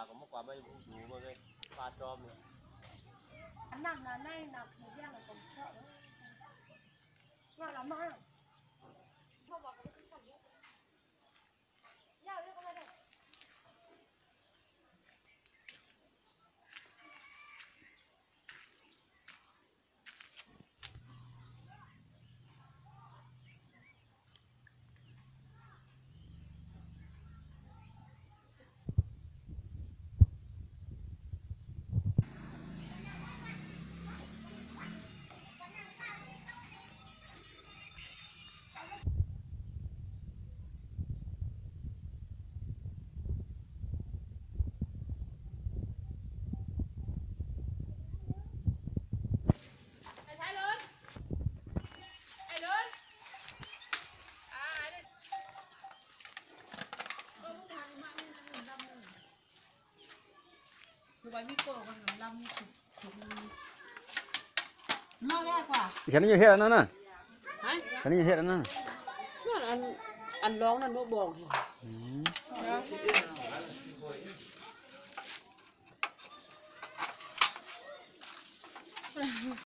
ก็เมื่อก่อนไม่ดูมาเลยปลาจอมเนี่ยนั่งในนักเรียนเราต้องเชื่อว่าเรามาพ่อบอกว่าไม่ต้องเยอะยาวเยอะก็ไม่ได้วันนี้ก็วันลำนี่ถูกมากแย่กว่าฉันนี่อยู่เฮ็ดอันนั้นน่ะฮะฉันนี่อยู่เฮ็ดอันนั้นนั่นอันร้องนั่นบ่บอกอืม